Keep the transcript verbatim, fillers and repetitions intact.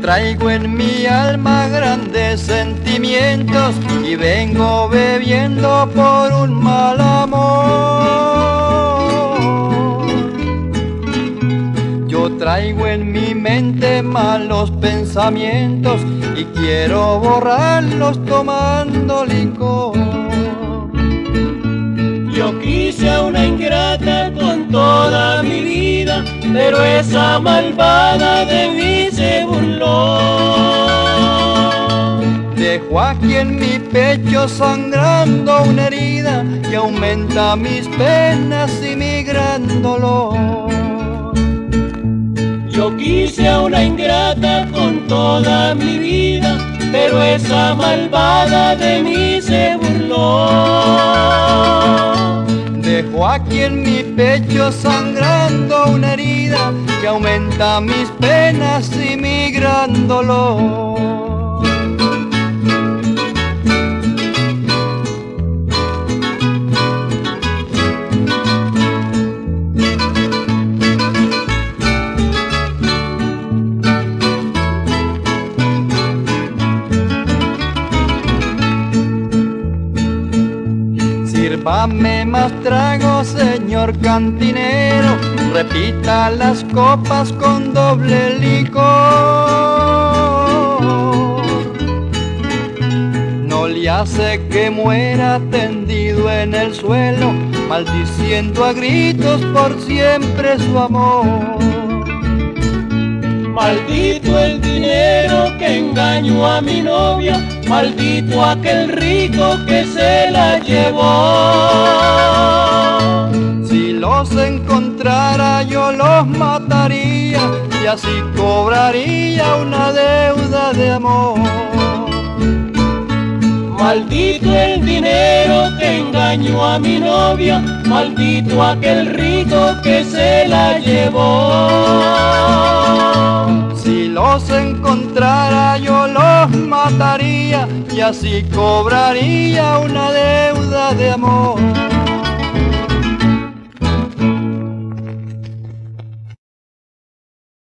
traigo en mi alma grandes sentimientos y vengo bebiendo por un mal amor. Yo traigo en mi mente malos pensamientos y quiero borrarlos tomando licor. Yo quise a una ingrata con toda mi vida, pero esa malvada de mí se burló. Dejo aquí en mi pecho sangrando una herida que aumenta mis penas y mi gran dolor. Yo quise a una ingrata con toda mi vida, pero esa malvada de mí se burló. Dejo aquí en mi pecho sangrando una herida que aumenta mis penas y mi gran dolor. Sírvame más trago, señor cantinero, repita las copas con doble licor. No le hace que muera tendido en el suelo, maldiciendo a gritos por siempre su amor. Maldito el dinero que engañó a mi novia, maldito aquel rico que se la llevó. Si los encontrara yo los mataría y así cobraría una deuda de amor. Maldito el dinero que engañó a mi novia, maldito aquel rico que se la llevó. Si los encontrara yo los mataría y así cobraría una deuda de amor.